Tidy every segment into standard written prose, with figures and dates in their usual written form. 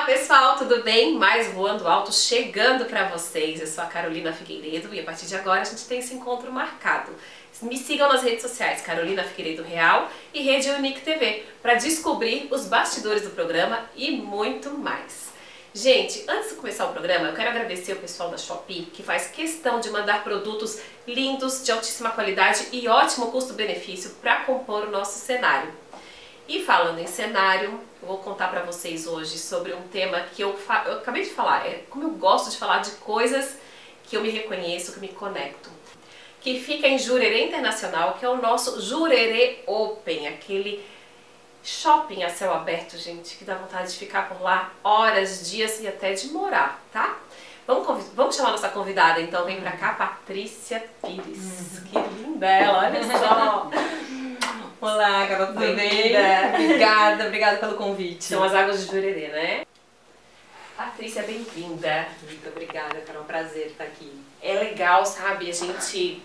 Pessoal, tudo bem? Mais Voando Alto chegando pra vocês. Eu sou a Carolina Figueiredo e a partir de agora a gente tem esse encontro marcado. Me sigam nas redes sociais, Carolina Figueiredo Real e Rede Unique TV, para descobrir os bastidores do programa e muito mais. Gente, antes de começar o programa, eu quero agradecer o pessoal da Shopee, que faz questão de mandar produtos lindos, de altíssima qualidade e ótimo custo-benefício para compor o nosso cenário. E falando em cenário, eu vou contar para vocês hoje sobre um tema que eu acabei de falar, como eu gosto de falar de coisas que eu me reconheço, que me conecto. Que fica em Jurerê Internacional, que é o nosso Jurerê Open, aquele shopping a céu aberto, gente, que dá vontade de ficar por lá horas, dias e até de morar, tá? Vamos chamar nossa convidada, então, vem pra cá, Patrícia Pires. Que linda ela, olha só! Olá, Carol, tudo bem? Obrigada pelo convite. São as águas de Jurerê, né? Patrícia, bem-vinda. Muito obrigada, Carol, é um prazer estar aqui. É legal, sabe, a gente...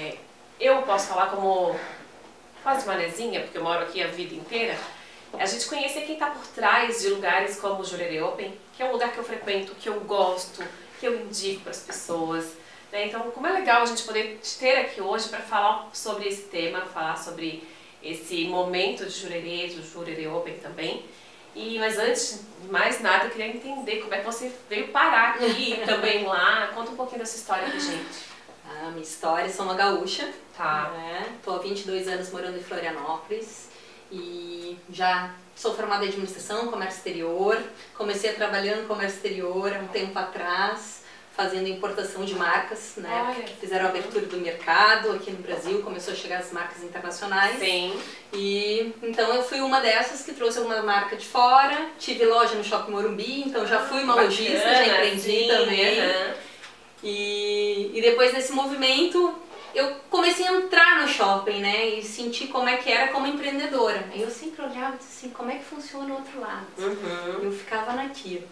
eu posso falar como quase manezinha, porque eu moro aqui a vida inteira, a gente conhecer quem está por trás de lugares como o Jurerê Open, que é um lugar que eu frequento, que eu gosto, que eu indico para as pessoas. Né? Então, como é legal a gente poder te ter aqui hoje para falar sobre esse tema, falar sobre esse momento de Jurerê, do Jurerê Open também. Mas antes de mais nada, eu queria entender como é que você veio parar aqui também lá. Conta um pouquinho dessa história pra gente. A minha história, sou uma gaúcha. Tá. Tô há 22 anos morando em Florianópolis e já sou formada em administração, comércio exterior. Comecei a trabalhar no comércio exterior há um tempo atrás, fazendo importação de marcas, né? Porque fizeram a abertura do mercado aqui no Brasil, começou a chegar as marcas internacionais. Sim. E então eu fui uma dessas que trouxe uma marca de fora, tive loja no Shopping Morumbi, então já fui uma lojista, já empreendi também. E depois desse movimento eu comecei a entrar no shopping, né? E senti como é que era como empreendedora. Aí eu sempre olhava e disse assim, como é que funciona o outro lado? Eu ficava naquilo.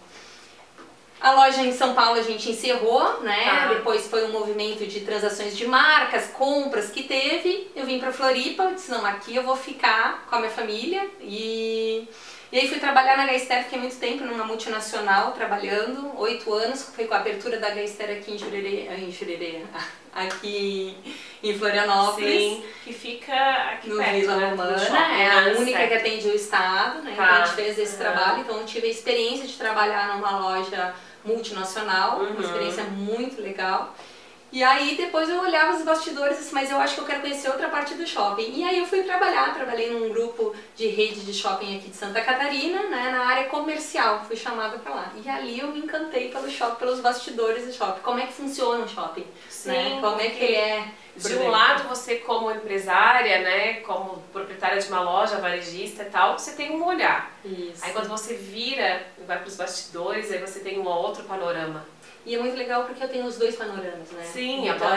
A loja em São Paulo a gente encerrou, né? Depois foi um movimento de transações de marcas, compras que teve. Eu vim pra Floripa, eu disse, não, aqui eu vou ficar com a minha família. E aí fui trabalhar na Gaster, fiquei muito tempo numa multinacional, trabalhando, 8 anos. Foi com a abertura da Gaster aqui em Jurerê, aqui em Florianópolis. Sim, que fica aqui no perto, Vila né? Romana, é a única que atende o estado, né? Então a gente fez esse trabalho, então eu tive a experiência de trabalhar numa loja multinacional, uma experiência muito legal. E aí depois eu olhava os bastidores e disse, mas eu acho que eu quero conhecer outra parte do shopping. E aí eu fui trabalhei num grupo de rede de shopping aqui de Santa Catarina, né, na área comercial, fui chamada pra lá. E ali eu me encantei pelo shopping, pelos bastidores do shopping, como é que funciona o shopping, Sim, né? Como é que ele é. De um lado, você como empresária, né, como proprietária de uma loja, varejista e tal, você tem um olhar. Isso. Aí quando você vira e vai para os bastidores, aí você tem um outro panorama. E é muito legal porque eu tenho os dois panoramas, né? Sim, então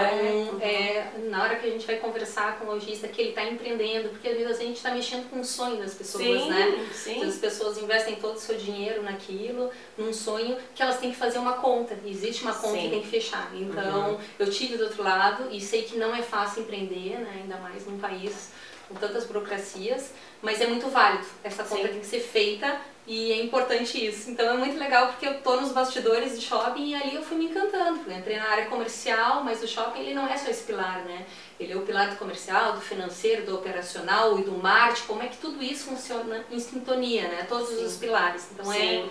na hora que a gente vai conversar com o lojista que ele está empreendendo, porque às vezes a gente está mexendo com o sonho das pessoas, né? Sim. As pessoas investem todo o seu dinheiro naquilo, num sonho que elas têm que fazer uma conta. Existe uma conta que tem que fechar. Então eu tive do outro lado e sei que não é fácil empreender, né? Ainda mais num país com tantas burocracias, mas é muito válido. Essa conta tem que ser feita e é importante isso. Então é muito legal porque eu tô nos bastidores do shopping e ali eu fui me encantando. Eu entrei na área comercial, mas o shopping ele não é só esse pilar, né? Ele é o pilar do comercial, do financeiro, do operacional e do marketing, como é que tudo isso funciona em sintonia, né? Todos os pilares. Então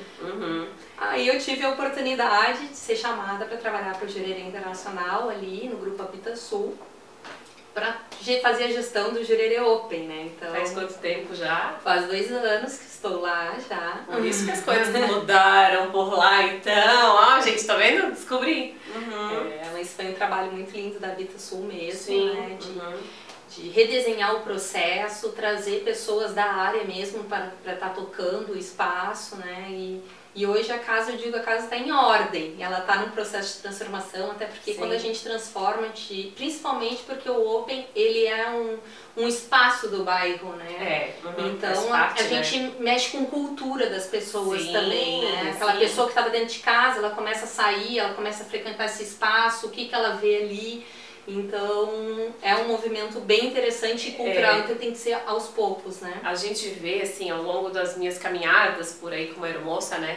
Aí eu tive a oportunidade de ser chamada para trabalhar para o Jurerê Internacional ali no Grupo Habitasul, para fazer a gestão do Jurerê Open, né? Então, faz quanto tempo já? Faz 2 anos que estou lá já. Por isso que as coisas mudaram por lá, então. Ó, gente, tá vendo? Descobri. Mas foi um trabalho muito lindo da Habitasul mesmo, Sim. né? De redesenhar o processo, trazer pessoas da área mesmo para estar tocando o espaço, né? E hoje a casa, eu digo, a casa está em ordem, ela está num processo de transformação, até porque quando a gente transforma, principalmente porque o Open, ele é um espaço do bairro, né? Então a gente mexe com cultura das pessoas também, né? Aquela pessoa que estava dentro de casa, ela começa a sair, ela começa a frequentar esse espaço, o que ela vê ali. Então é um movimento bem interessante e cultural, então tem que ser aos poucos, né? A gente vê, assim, ao longo das minhas caminhadas por aí como aeromoça, né?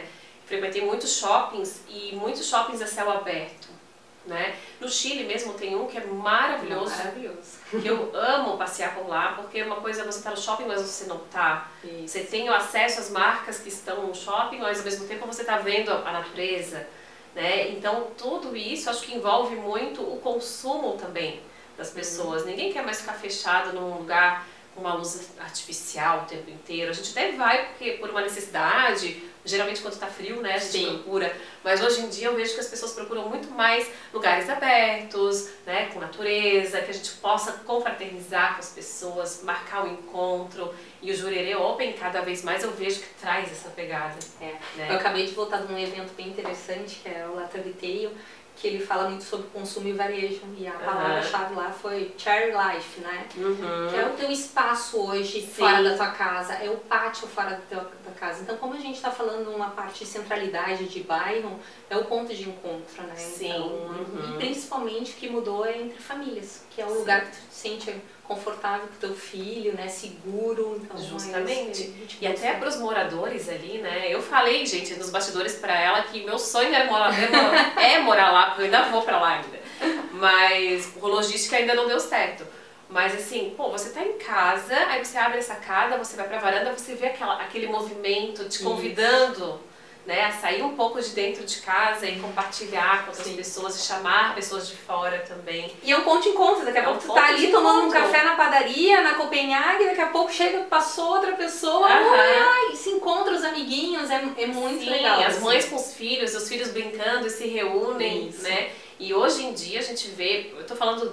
frequentei muitos shoppings e muitos shoppings a céu aberto, né? No Chile mesmo tem um que é maravilhoso, que eu amo passear por lá, porque uma coisa é você estar no shopping, mas você não tá. Você tem o acesso às marcas que estão no shopping, mas ao mesmo tempo você está vendo a natureza, né? Então tudo isso acho que envolve muito o consumo também das pessoas. Ninguém quer mais ficar fechado num lugar com uma luz artificial o tempo inteiro. A gente até vai porque por uma necessidade, geralmente quando está frio, né, a gente procura. Mas hoje em dia eu vejo que as pessoas procuram muito mais lugares abertos, né, com natureza, que a gente possa confraternizar com as pessoas, marcar o encontro. E o Jurerê Open, cada vez mais eu vejo que traz essa pegada. Né? Eu acabei de voltar de um evento bem interessante, que é o Lata Retail, que ele fala muito sobre consumo e varejo, e a palavra-chave lá foi Cherry Life, né? Que é o teu espaço hoje fora da tua casa, é o pátio fora da tua casa. Então, como a gente está falando uma parte de centralidade de bairro, é o ponto de encontro, né? Então, e principalmente o que mudou é entre famílias, que é o lugar que tu te sente confortável com o teu filho, né, seguro. Então, justamente. E até para os moradores ali, né, eu falei, gente, nos bastidores para ela que meu sonho era morar lá, porque eu ainda vou para lá ainda. Mas por logística ainda não deu certo. Mas assim, pô, você tá em casa, aí você abre a sacada, você vai pra varanda, você vê aquele movimento te convidando, né, a sair um pouco de dentro de casa e compartilhar com outras pessoas e chamar pessoas de fora também. E é um ponto de encontro, daqui a pouco tu tá ali tomando um café na padaria, na Copenhague, daqui a pouco chega, passou outra pessoa, e se encontra os amiguinhos, é muito legal. As mães com os filhos brincando e se reúnem, né? E hoje em dia a gente vê, eu tô falando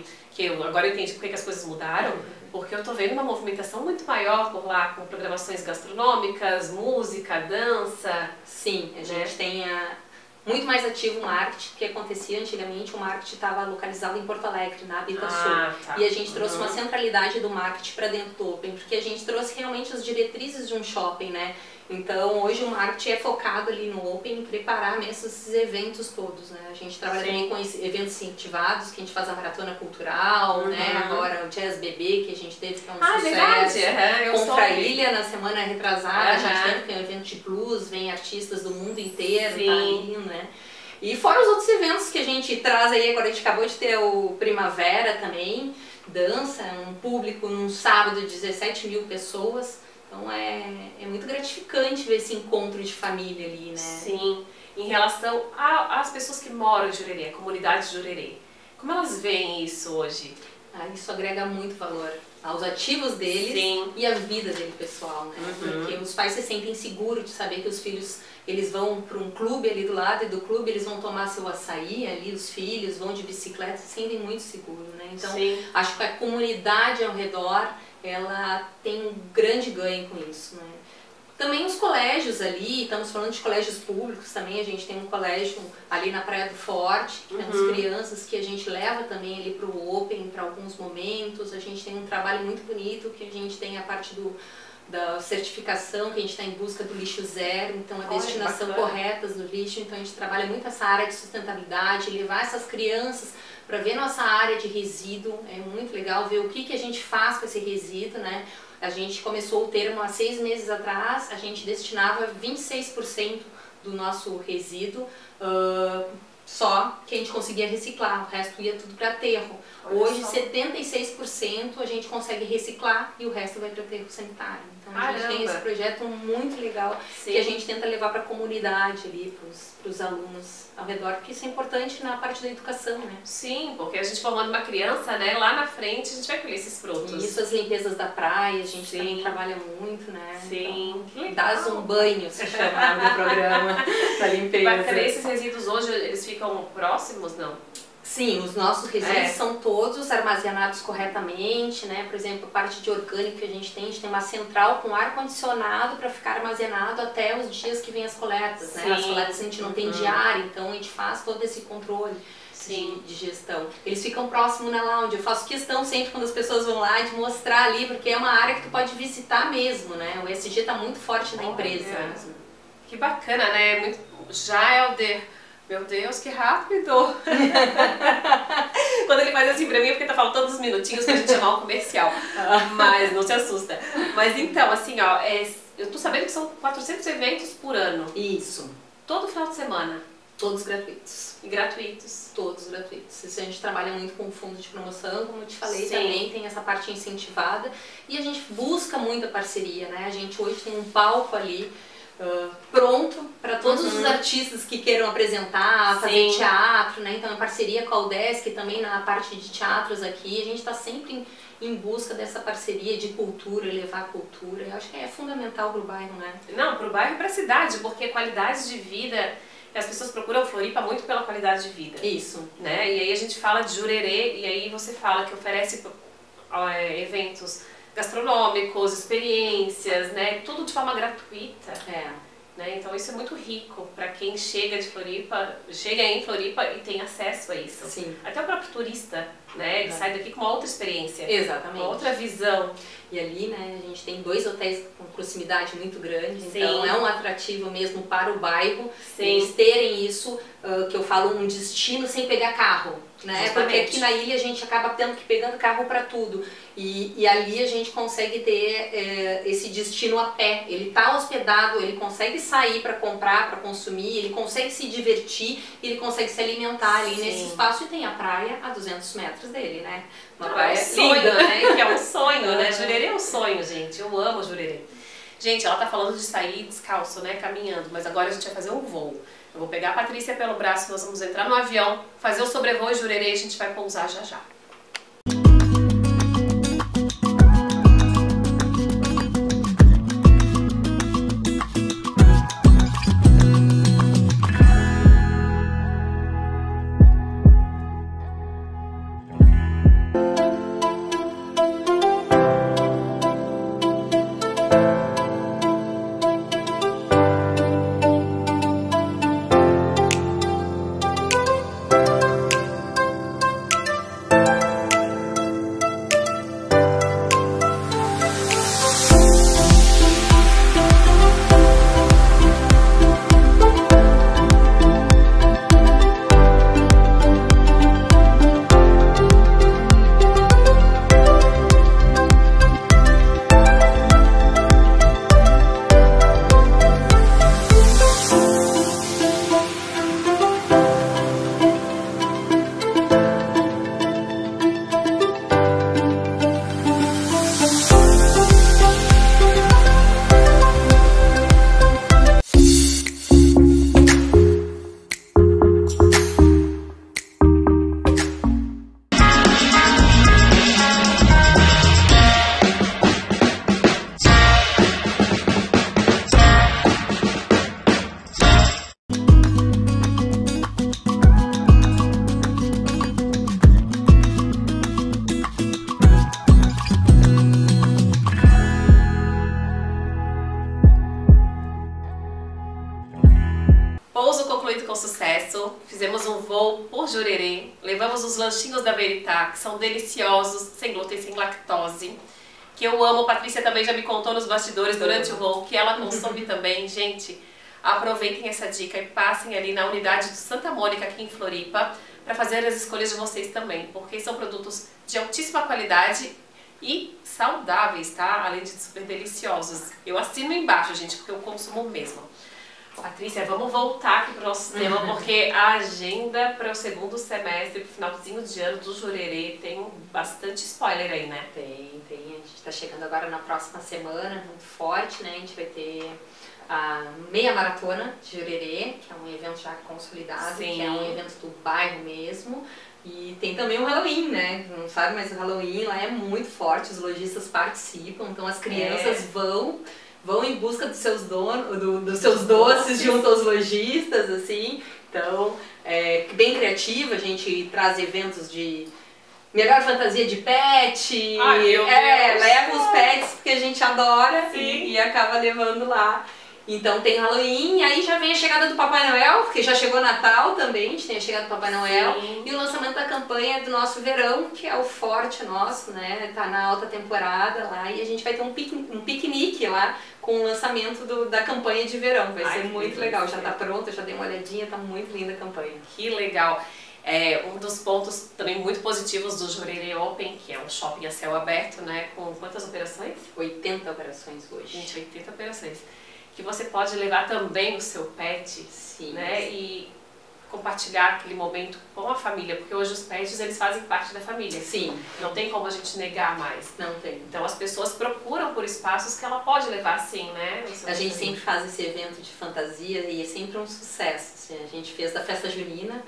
agora eu entendi porque que as coisas mudaram, porque eu tô vendo uma movimentação muito maior por lá, com programações gastronômicas, música, dança. Sim, a gente tem muito mais ativo o marketing, que acontecia antigamente, o marketing estava localizado em Porto Alegre, na Habitasul. E a gente trouxe uma centralidade do marketing para dentro do Open, porque a gente trouxe realmente as diretrizes de um shopping, né? Então, hoje o marketing é focado ali no Open em preparar mesmo esses eventos todos, né? A gente trabalha também com eventos incentivados, que a gente faz a maratona cultural, né? Agora o Jazz Bebê, que a gente teve, que é um sucesso. Com Fraília, na semana retrasada, a gente teve que é um evento de blues, vem artistas do mundo inteiro, tá lindo, né? E fora os outros eventos que a gente traz aí, agora a gente acabou de ter o Primavera também, dança, um público num sábado de 17 mil pessoas. Então é muito gratificante ver esse encontro de família ali, né? Sim. Em relação às pessoas que moram em Jurerê, a comunidade de Jurerê, como elas veem isso hoje? Isso agrega muito valor aos ativos deles e à vida dele pessoal, né? Porque os pais se sentem seguros de saber que os filhos, eles vão para um clube ali do lado e do clube eles vão tomar seu açaí ali, os filhos vão de bicicleta, se sentem muito seguros, né? Então acho que a comunidade ao redor, ela tem um grande ganho com isso, né? Também os colégios ali, estamos falando de colégios públicos também, a gente tem um colégio ali na Praia do Forte, que temos crianças que a gente leva também ali para o Open para alguns momentos, a gente tem um trabalho muito bonito, que a gente tem a parte da certificação, que a gente está em busca do lixo zero, então a destinação correta do lixo, então a gente trabalha muito essa área de sustentabilidade, levar essas crianças para ver nossa área de resíduo, é muito legal ver o que a gente faz com esse resíduo, né? A gente começou o termo há 6 meses atrás, a gente destinava 26% do nosso resíduo, só que a gente conseguia reciclar, o resto ia tudo para aterro. Hoje 76% a gente consegue reciclar e o resto vai para aterro sanitário. Então a gente tem esse projeto muito legal que a gente tenta levar para a comunidade ali, para os alunos ao redor, porque isso é importante na parte da educação, né? Sim, porque a gente formando uma criança, né, lá na frente a gente vai colher esses frutos. Isso, as limpezas da praia, a gente também trabalha muito, né? Sim, então, dás um banho, se chama no programa da limpeza. Bacana, esses resíduos hoje, eles ficam próximos, não? Sim, os nossos resíduos são todos armazenados corretamente, né? Por exemplo, a parte de orgânico que a gente tem uma central com ar-condicionado para ficar armazenado até os dias que vem as coletas, né? As coletas a gente não tem diário, então a gente faz todo esse controle de gestão. Eles ficam próximos na lounge, eu faço questão sempre quando as pessoas vão lá de mostrar ali, porque é uma área que tu pode visitar mesmo, né? O ESG está muito forte na empresa. Que bacana, né? Já, Helder, meu Deus, que rápido! Quando ele faz assim pra mim é porque tá faltando uns minutinhos pra gente chamar um comercial. Mas não se assusta. Mas então, assim, ó, eu tô sabendo que são 400 eventos por ano. Isso. Todo final de semana. Todos gratuitos. E gratuitos. Todos gratuitos. Isso a gente trabalha muito com o fundo de promoção, como eu te falei, Sim. também tem essa parte incentivada. E a gente busca muita parceria, né? A gente hoje tem um palco ali pronto para todos os artistas que queiram apresentar, fazer teatro, né? Então, em parceria com a UDESC, também na parte de teatros aqui, a gente está sempre em busca dessa parceria de cultura, levar a cultura. Eu acho que é fundamental para o bairro, né? Não, para o bairro e para a cidade, porque qualidade de vida, as pessoas procuram Floripa muito pela qualidade de vida. Isso. Né? E aí a gente fala de Jurerê, e aí você fala que oferece eventos gastronômicos, experiências, né? Tudo de forma gratuita. Né? Então isso é muito rico para quem chega de Floripa, chega em Floripa e tem acesso a isso. Sim. Até o próprio turista, né? Ele sai daqui com uma outra experiência. Exatamente. Uma outra visão. E ali, né, a gente tem 2 hotéis com proximidade muito grande, Sim. então é um atrativo mesmo para o bairro. Sim. Eles terem isso, que eu falo, um destino sem pegar carro, né? Justamente. Porque aqui na ilha a gente acaba tendo que ir pegando carro para tudo. E ali a gente consegue ter esse destino a pé. Ele está hospedado, ele consegue sair para comprar, para consumir, ele consegue se divertir, ele consegue se alimentar ali nesse espaço, e tem a praia a 200 metros dele, né? Uma praia linda, né? Que é um sonho, né? Jurerê é um sonho, gente. Eu amo Jurerê. Gente, ela tá falando de sair descalço, né? Caminhando, mas agora a gente vai fazer um voo. Eu vou pegar a Patrícia pelo braço, nós vamos entrar no avião, fazer o sobrevoo em Jurerê e a gente vai pousar já já. Pouso concluído com sucesso, fizemos um voo por Jurerê, levamos os lanchinhos da Verità, que são deliciosos, sem glúten, sem lactose, que eu amo. Patrícia também já me contou nos bastidores durante o voo, que ela consome também. Gente, aproveitem essa dica e passem ali na unidade do Santa Mônica, aqui em Floripa, para fazer as escolhas de vocês também, porque são produtos de altíssima qualidade e saudáveis, tá? Além de super deliciosos. Eu assino embaixo, gente, porque eu consumo mesmo. Patrícia, vamos voltar aqui para o nosso tema, porque a agenda para o segundo semestre, para o finalzinho de ano do Jurerê, tem bastante spoiler aí, né? Tem. A gente está chegando agora na próxima semana, muito forte, né? A gente vai ter a meia maratona de Jurerê, que é um evento já consolidado, Sim. que é um evento do bairro mesmo. E tem também o Halloween, né? Não sabe, mas o Halloween lá é muito forte, os lojistas participam, então as crianças vão em busca dos seus dos seus doces junto aos lojistas, assim. Então, é bem criativa, a gente traz eventos de melhor fantasia de pet. Ai, meu Deus. Leva os pets porque a gente adora e acaba levando lá. Então tem Halloween, aí já vem a chegada do Papai Noel, porque já chegou Natal também, a gente tem a chegada do Papai Noel. Sim. E o lançamento da campanha do nosso verão, que é o forte nosso, né? Tá na alta temporada lá, e a gente vai ter um piquenique lá com o lançamento da campanha de verão. Vai ser muito legal, já tá pronta, já dei uma olhadinha, tá muito linda a campanha. Que legal! Um dos pontos também muito positivos do Jurerê Open, que é um shopping a céu aberto, né? Com quantas operações? 80 operações hoje. Gente, 80 operações. Que você pode levar também o seu pet, sim, né? Sim. E compartilhar aquele momento com a família, porque hoje os pets, eles fazem parte da família. Sim. Não tem como a gente negar mais. Não tem. Então as pessoas procuram por espaços que ela pode levar sim, né? A gente sempre faz esse evento de fantasia e é sempre um sucesso. Assim, a gente fez da festa junina.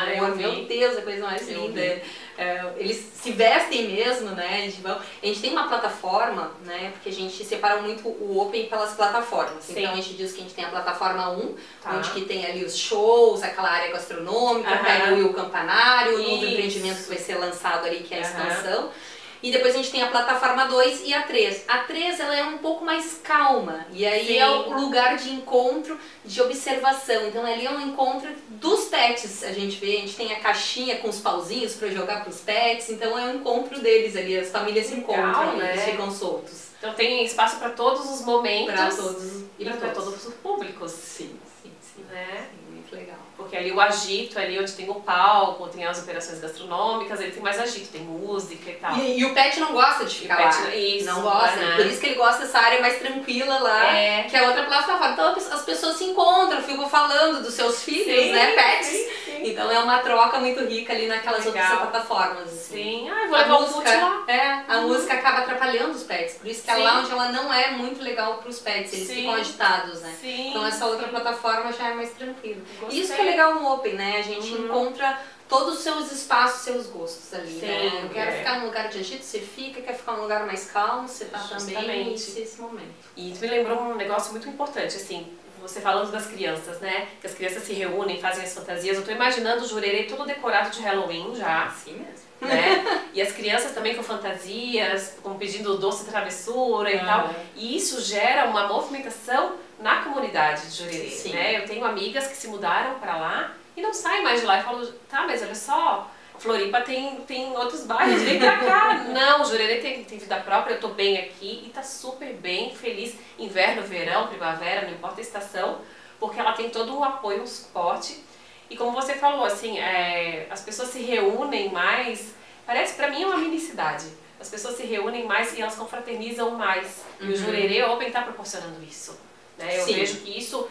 Meu Deus, a coisa mais linda. Eles se vestem mesmo, né? A gente tem uma plataforma, né? Porque a gente separa muito o Open pelas plataformas. Sim. Então a gente diz que a gente tem a plataforma 1, onde que tem ali os shows, aquela área gastronômica, pega o Campanário, o novo empreendimento que vai ser lançado ali, que é a expansão. E depois a gente tem a plataforma 2 e a 3. A 3 ela é um pouco mais calma, e aí é o lugar de encontro, de observação. Então ali é um encontro dos pets, a gente tem a caixinha com os pauzinhos para jogar para os pets, então é um encontro deles ali, as famílias se encontram, né? Eles ficam soltos. Então tem espaço para todos os momentos. Para todos. E para todos os públicos. Sim. Né? Sim, muito legal. Porque ali o agito, ali onde tem o palco, tem as operações gastronômicas, ele tem mais agito, tem música e tal. E o pet não gosta de ficar lá. Isso, não gosta, né? Por isso que ele gosta dessa área mais tranquila lá, que é outra plataforma. Então as pessoas se encontram, ficam falando dos seus filhos, né, pets. Sim. Então é uma troca muito rica ali naquelas outras plataformas. Assim. Sim, vou levar o música lá. A música acaba atrapalhando os pets, por isso que a lounge ela não é muito legal para os pets, eles ficam agitados, né? Então essa outra plataforma já é mais tranquila. Isso que é legal no Open, né? A gente encontra todos os seus espaços, seus gostos ali, né? Eu quero ficar num lugar de agito, você fica, quer ficar num lugar mais calmo, você tá também nesse momento. E tu me lembrou um negócio muito importante, assim, você falando das crianças, né? Que as crianças se reúnem, fazem as fantasias. Eu tô imaginando o Jurerê todo decorado de Halloween já. Assim mesmo. Né? E as crianças também com fantasias, como pedindo doce de travessura e tal. E isso gera uma movimentação na comunidade de Jurerê, né? Eu tenho amigas que se mudaram para lá e não saem mais de lá. E falam, tá, mas olha só, Floripa tem outros bairros, vem pra cá. Não, Jurerê tem vida própria, eu tô bem aqui e tá super bem, feliz. Inverno, verão, primavera, não importa a estação, porque ela tem todo um apoio, um suporte. E como você falou, assim, as pessoas se reúnem mais, parece pra mim uma mini cidade. As pessoas se reúnem mais e elas confraternizam mais. E o Jurerê Open tá proporcionando isso. Né? Eu vejo que isso,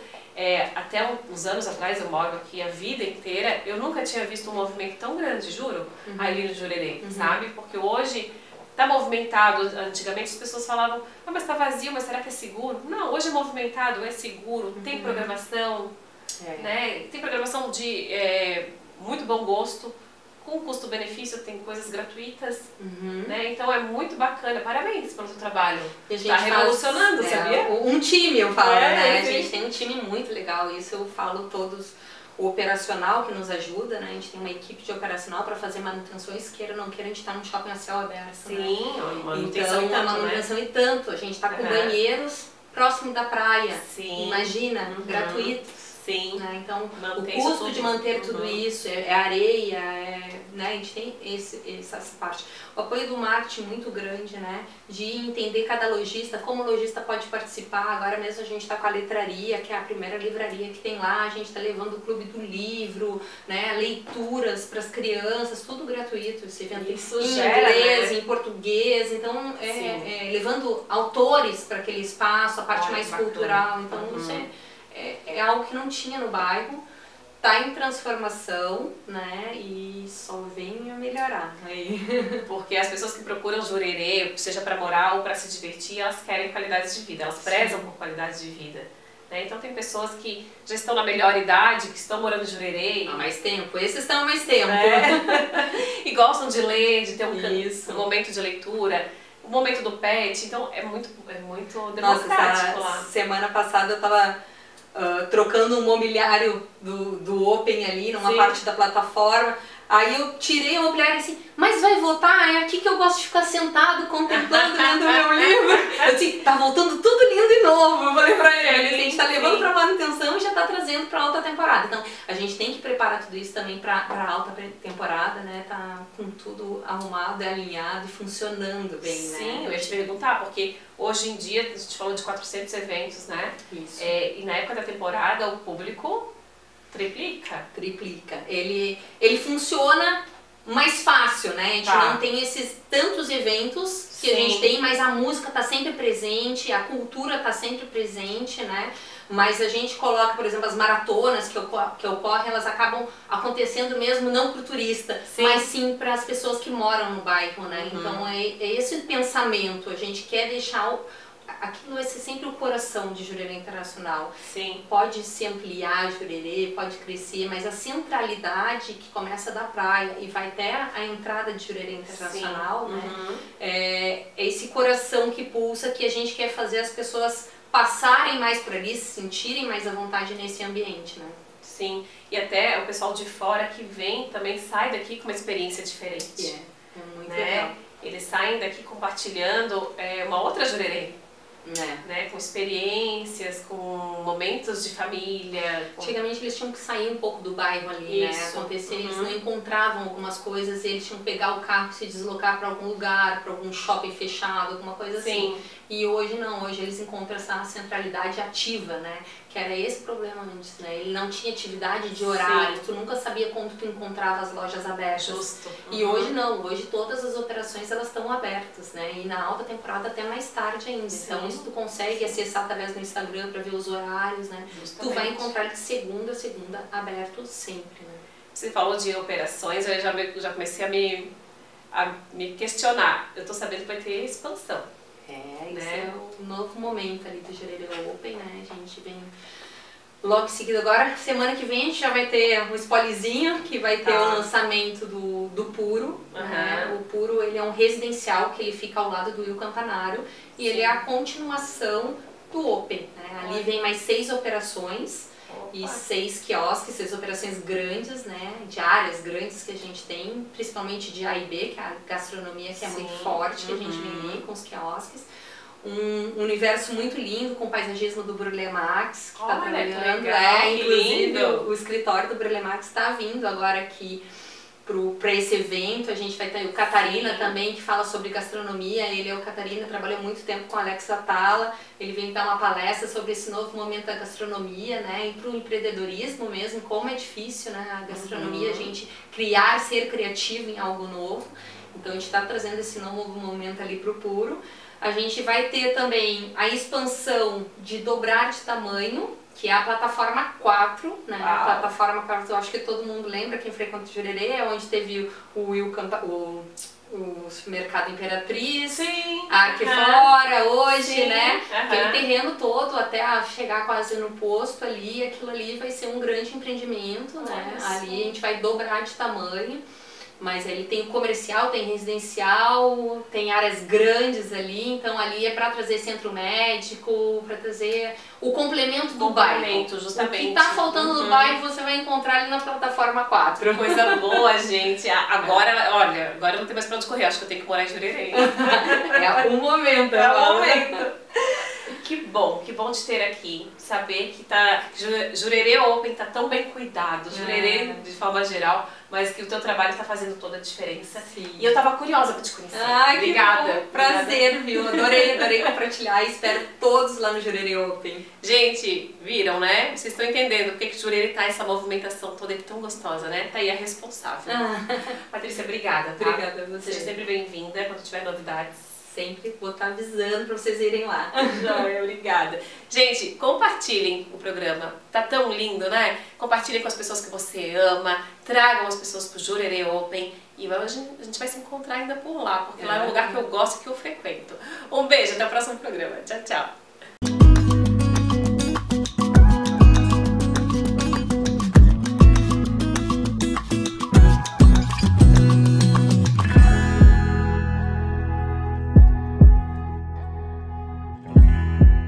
até uns anos atrás, eu moro aqui a vida inteira, eu nunca tinha visto um movimento tão grande, juro, ali no Jurerê, sabe? Porque hoje tá movimentado. Antigamente as pessoas falavam, mas tá vazio, mas será que é seguro? Não, hoje é movimentado, é seguro, tem programação. Né? Tem programação de muito bom gosto, com custo-benefício, tem coisas gratuitas, né? Então é muito bacana, parabéns pelo seu trabalho. Está revolucionando, sabia? Um time, eu falo, né? A gente tem um time muito legal, isso eu falo todos. O operacional que nos ajuda, né? A gente tem uma equipe de operacional para fazer manutenções, queira ou não queira, a gente está num shopping a céu aberto. Sim, né? manutenção então, manutenção e tanto. A gente está com banheiros próximo da praia. Imagina, gratuitos. Sim. Né? Então, o custo de manter tudo isso, areia, né? A gente tem essa parte. O apoio do marketing muito grande, né? De entender cada lojista, como o lojista pode participar. Agora mesmo a gente está com a Letraria, que é a primeira livraria que tem lá. A gente está levando o Clube do Livro, né? Leituras para as crianças, tudo gratuito. Esse evento em inglês, em português. Então, levando autores para aquele espaço, a parte mais cultural. Então, isso é algo que não tinha no bairro, está em transformação, né, e só vem a melhorar. Porque as pessoas que procuram Jurerê, seja para morar ou para se divertir, elas querem qualidade de vida, elas prezam por qualidade de vida. Né? Então tem pessoas que já estão na melhor idade, que estão morando em Jurerê. Há mais tempo, esses estão há mais tempo. E gostam de ler, de ter um momento de leitura. O momento do pet, então é muito democrático lá. Semana passada eu estava trocando um mobiliário do Open ali, numa parte da plataforma. Aí eu tirei o mobiliário assim, mas vai voltar? É aqui que eu gosto de ficar sentado, contemplando, lendo meu livro. Eu disse, tá voltando tudo lindo de novo. Eu falei pra ele, a gente tá levando pra manutenção e já tá trazendo pra alta temporada. Então, a gente tem que preparar tudo isso também pra alta temporada, né? Tá com tudo arrumado, alinhado e funcionando bem, né? Sim, eu ia te perguntar, porque hoje em dia, a gente falou de 400 eventos, né? Isso. E na época da temporada, o público Triplica? Triplica. Ele funciona mais fácil, né? A gente não tem esses tantos eventos que a gente tem, mas a música tá sempre presente, a cultura tá sempre presente, né? Mas a gente coloca, por exemplo, as maratonas que ocorrem, elas acabam acontecendo mesmo não para o turista, mas sim para as pessoas que moram no bairro, né? Então é esse pensamento, a gente quer deixar aquilo vai ser sempre o coração de Jurerê Internacional. Sim. Pode se ampliar Jurerê, pode crescer, mas a centralidade que começa da praia e vai até a entrada de Jurerê Internacional, né? É esse coração que pulsa, que a gente quer fazer as pessoas passarem mais por ali, se sentirem mais à vontade nesse ambiente, né? Sim. E até o pessoal de fora que vem também sai daqui com uma experiência diferente. É muito legal. Eles saem daqui compartilhando uma outra Jurerê. Né? Com experiências, com momentos de família. Antigamente eles tinham que sair um pouco do bairro ali, né? Acontecer, eles não encontravam algumas coisas e eles tinham que pegar o carro e se deslocar para algum lugar, para algum shopping fechado, alguma coisa assim. E hoje não, hoje eles encontram essa centralidade ativa, né? Que era esse problema antes, né? Ele não tinha atividade de horário, tu nunca sabia quando tu encontrava as lojas abertas. Justo. E hoje não, hoje todas as operações elas estão abertas, né? E na alta temporada até mais tarde ainda. Então isso tu consegue acessar através do Instagram para ver os horários, né? Tu vai encontrar de segunda a segunda aberto sempre, né? Você falou de operações, eu já comecei a me questionar. Eu tô sabendo que vai ter expansão. Esse é o novo momento ali do Jurerê Open, né? A gente vem logo em seguida agora, semana que vem a gente já vai ter um spoilerzinho, que vai ter o lançamento do Puro. Né? O Puro, ele é um residencial que ele fica ao lado do Rio Campanário e ele é a continuação do Open, né? Ali vem mais 6 operações e 6 quiosques, 6 operações grandes, né? De áreas grandes que a gente tem, principalmente de A e B, que é a gastronomia que é muito forte, que a gente vem ali com os quiosques. Um universo muito lindo com o paisagismo do Burle Marx, que está trabalhando. Inclusive o escritório do Burle Marx está vindo agora aqui para esse evento. A gente vai ter o Catarina também, que fala sobre gastronomia. O Catarina trabalhou muito tempo com a Alex Atala. Ele vem dar uma palestra sobre esse novo momento da gastronomia, né? E para o empreendedorismo mesmo, como é difícil, né? A gastronomia, a gente criar, ser criativo em algo novo. Então a gente está trazendo esse novo momento ali para o Puro. A gente vai ter também a expansão de dobrar de tamanho, que é a plataforma 4, né? A plataforma 4, eu acho que todo mundo lembra, quem frequenta o Jurerê, é onde teve o supermercado Imperatriz, aqui fora, hoje, né? Aquele terreno todo até chegar quase no posto ali, aquilo ali vai ser um grande empreendimento, né? Ali a gente vai dobrar de tamanho. Mas ele tem comercial, tem residencial, tem áreas grandes ali, então ali é para trazer centro médico, para trazer o complemento do bairro. Justamente. O que está faltando no bairro você vai encontrar ali na plataforma 4. Coisa boa, gente. Agora, olha, agora eu não tenho mais para onde correr, acho que eu tenho que morar em Jurerê. É o momento. É o momento. Que bom te ter aqui, saber que Jurerê Open tá tão bem cuidado, Jurerê de forma geral, mas que o teu trabalho está fazendo toda a diferença. E eu tava curiosa para te conhecer. Obrigada. Prazer, viu? Adorei compartilhar e espero todos lá no Jurerê Open. Gente, viram, né? Vocês estão entendendo porque que Jurerê tá essa movimentação toda tão gostosa, né? Tá aí a responsável. Patrícia, obrigada, tá? Obrigada a você. Seja sempre bem-vinda quando tiver novidades. Sempre vou estar avisando para vocês irem lá. Obrigada. Gente, compartilhem o programa. Tá tão lindo, né? Compartilhem com as pessoas que você ama. Tragam as pessoas pro Jurerê Open. E hoje a gente vai se encontrar ainda por lá, porque lá é um lugar que eu gosto e que eu frequento. Um beijo, até o próximo programa. Tchau, tchau.